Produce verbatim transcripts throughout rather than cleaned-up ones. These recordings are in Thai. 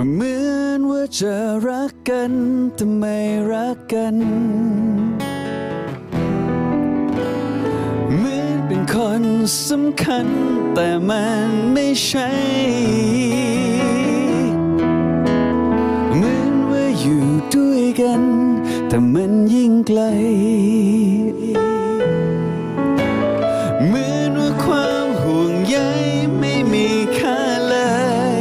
เหมือนว่าจะรักกันแต่ไม่รักกันเหมือนเป็นคนสำคัญแต่มันไม่ใช่เหมือนว่าอยู่ด้วยกันแต่มันยิ่งไกลเหมือนว่าความห่วงใยไม่มีค่าเลย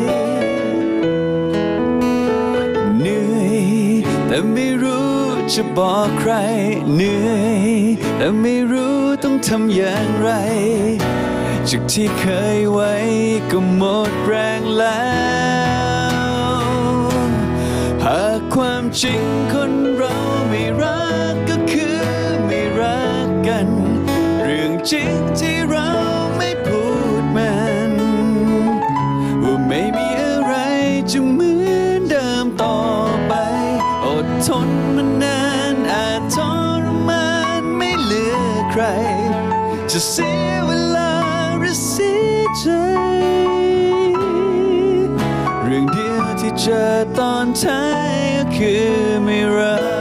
เหนื่อยแต่ไม่รู้จะบอกใครเหนื่อยแต่ไม่รู้ต้องทำอย่างไรจากที่เคยไว้ก็หมดแรงแล้วหากความจริงคนเราไม่รักก็คือไม่รักกันเรื่องจริงที่เราไม่พูดมันว่าไม่มีอะไรจะเหมือนเดิมต่อไปอดทนมานานอาจทรมานไม่เหลือใครจะเสียเวลาหรือเสียใจเรื่องเดียวที่เจอตอนท้ายก็คือไม่รัก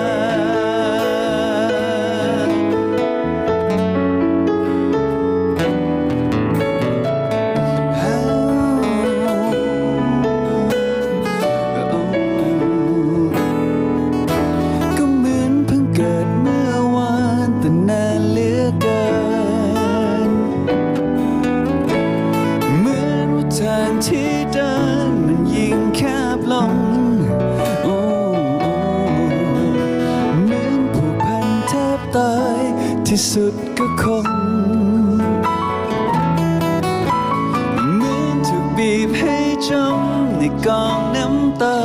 ก็เหมือนเพิ่งเกิดเมื่อวานแต่นานเหลือเกินเหมือนว่าทางที่เดินมันยิ่งแคบลงเหมือนผูกพันแทบตายที่สุดก็คงเหมือนถูกบีบให้จมในกองน้ำตา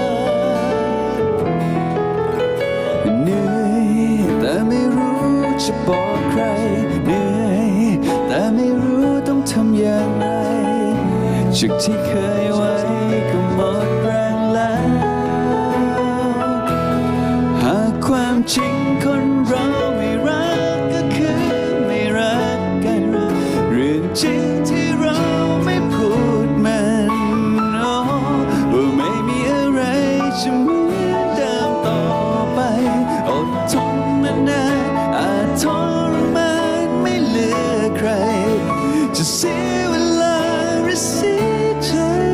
เหนื่อยแต่ไม่รู้จะบอกใครเหนื่อยแต่ไม่รู้ต้องทำอย่างไรจากที่เคยไว้ก็หมดแรงแล้วหากความจริงคนเราไม่รักก็คือไม่รักกันเรื่องจริงที่เราไม่พูดมันว่าไม่มีอะไรจะเหมือนเดิมต่อไปอดทนมานานอาจทรมานไม่เหลือใครจะเสียเวลาหรือเสียใจ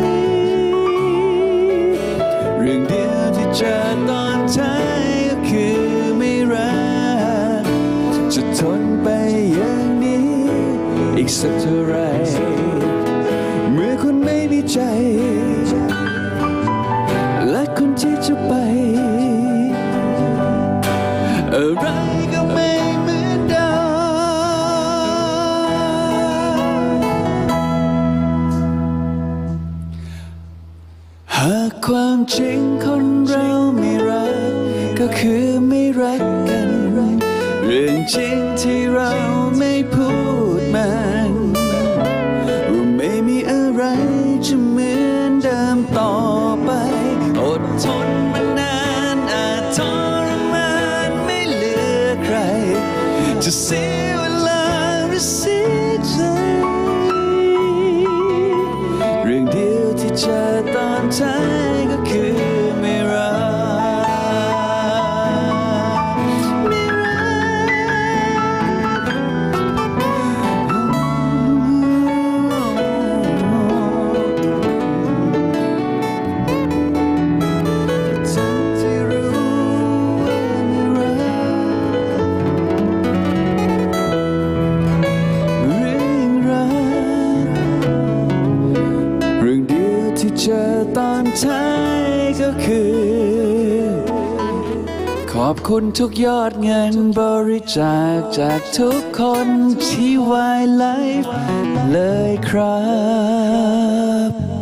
เรื่องเดียวที่เจอตอนท้ายก็คือไม่รักจะทนไปอย่างนี้อีกสักเท่าไรเมื่อคนไม่มีใจและคนที่จะไปอะไรก็ไม่เหมือนเดิมหากความจริงคนเราไม่รักก็คือไม่รักกันเรื่องจริงที่เราไม่พูดมันว่าไม่มีอะไรจะเหมือนเดิมต่อไปอดทนมานานอาจทรมานไม่เหลือใครจะเสียเวลาหรือเสียใจเรื่องเดียวที่เจอตอนท้ายก็คือไม่รักไม่รักทั้งที่รู้ว่าไม่รักเรื่องรักเรื่องเดียวที่เจอตอนท้ายก็คือขอบคุณทุกยอดเงินบริจาคจากทุกคนที่วายไลฟ์เลยครับ